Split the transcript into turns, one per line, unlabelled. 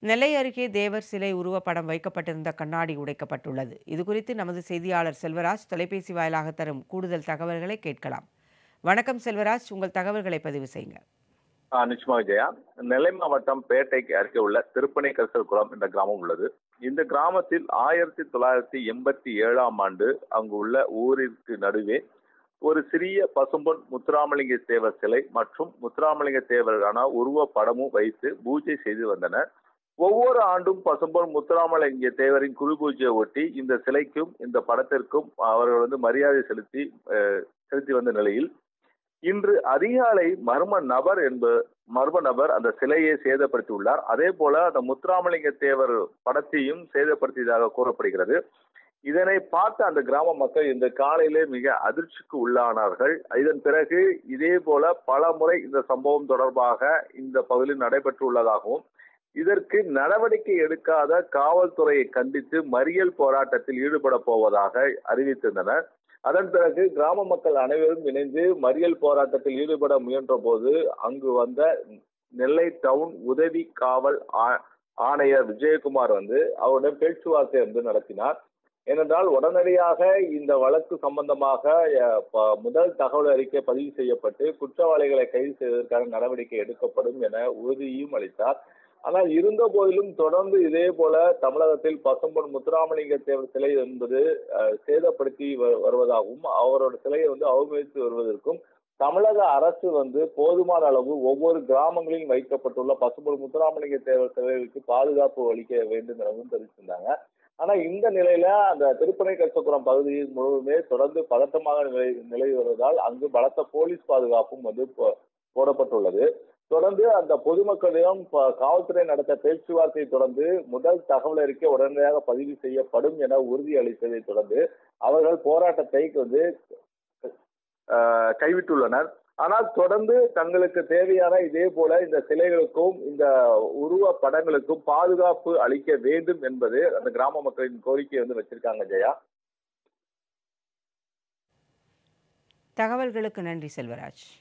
நெல்லை அருகே தேவர் சிலை உருவப்படம் வைக்கப்பட்டிருந்த கண்ணாடி உடைக்கப்பட்டுள்ளது. இதுகுறித்து நமது செய்தியாளர் செல்வராஜ் தொலைபேசி வாயிலாக தரும் கூடுதல் தகவல்களை கேட்கலாம். வணக்கம் செல்வராஜ், உங்கள் தகவல்களை பதிவு செய்யுங்க.
நிச்சயமாக ஜெயா. நெல்லை மாவட்டம் பேட்டைக்கு அருகே உள்ள திருப்பனை கரிசல்குளம் என்ற கிராமம் உள்ளது. இந்த கிராமத்தில் 1987ஆம் ஆண்டு அங்கு உள்ள ஊரிற்கு நடுவே ஒரு சிறிய பசும்பொன் முத்துராமலிங்க தேவர் சிலை மற்றும் முத்துராமலிங்க தேவரான உருவ படமும் வைத்து பூஜை செய்து வந்தனர். ஒவ்வொரு ஆண்டும் பசும்பொன் முத்துராமலிங்க தேவரின் குரு பூஜையை ஒட்டி இந்த சிலைக்கும் இந்த படத்திற்கும் அவர்கள் மரியாதை செலுத்தி வந்த நிலையில் இன்று அதிகாலை மர்ம நபர் அந்த சிலையை சேதப்படுத்தியுள்ளார். அதே போல அந்த முத்துராமலிங்க தேவர் படத்தையும் சேதப்படுத்தியதாக கூறப்படுகிறது. இதனை பார்த்த அந்த கிராம மக்கள் இந்த காலையிலே மிக அதிர்ச்சிக்கு உள்ளானார்கள். இதன் பிறகு இதே போல பல முறை இந்த சம்பவம் தொடர்பாக இந்த பகுதியில் நடைபெற்றுள்ளதாகவும் இதற்கு நடவடிக்கை எடுக்காத காவல்துறையை கண்டித்து மறியல் போராட்டத்தில் ஈடுபட போவதாக அறிவித்திருந்தனர். அதன் பிறகு கிராம மக்கள் அனைவரும் இணைந்து மறியல் போராட்டத்தில் ஈடுபட முயன்ற போது அங்கு வந்த நெல்லை டவுன் உதவி காவல் ஆணையர் விஜயகுமார் அவருடன் பேச்சுவார்த்தை நடத்தினார். ஏனென்றால் உடனடியாக இந்த வழக்கு சம்பந்தமாக முதல் தகவல் அறிக்கை பதிவு செய்யப்பட்டு குற்றவாளிகளை கைது செய்வதற்கான நடவடிக்கை எடுக்கப்படும் என உறுதியும் அளித்தார். ஆனால் இருந்த போதிலும் தொடர்ந்து இதே போல தமிழகத்தில் பசும்பொன் முத்துராமலிங்க தேவர் சிலை சேதப்படுத்தி வருவதாகவும் அவரோட சிலையை அவமதித்து வருவதற்கும் தமிழக அரசு போதுமான அளவு ஒவ்வொரு கிராமங்களிலும் வைக்கப்பட்டுள்ள பசும்பொன் முத்துராமலிங்க தேவர் சிலைகளுக்கு பாதுகாப்பு அளிக்க வேண்டும் எனவும் தெரிவித்திருந்தாங்க. ஆனா இந்த நிலையில அந்த திருப்பனை கரிசல்குளம் பகுதியில் முழுவதுமே தொடர்ந்து பதட்டமாக நிலவி வருவதால் அங்கு பலத்த போலீஸ் பாதுகாப்பும் போடப்பட்டுள்ளது. தொடர்ந்து அந்த பொதுமக்களிடம் காவல்துறை நடத்த பேச்சுவார்த்தையை தொடர்ந்து முதல் தகவல் அறிக்கை உடனடியாக பதிவு செய்யப்படும் என உறுதி அளித்ததை தொடர்ந்து அவர்கள் போராட்டத்தை கைவிட்டுள்ளனர். ஆனால் தொடர்ந்து தங்களுக்கு தேவையான இதே போல இந்த சிலைகளுக்கும் இந்த உருவ படங்களுக்கும் பாதுகாப்பு அளிக்க வேண்டும் என்பது அந்த கிராம மக்களின் கோரிக்கை வச்சிருக்காங்க ஜெயா.
தகவல்களுக்கு நன்றி செல்வராஜ்.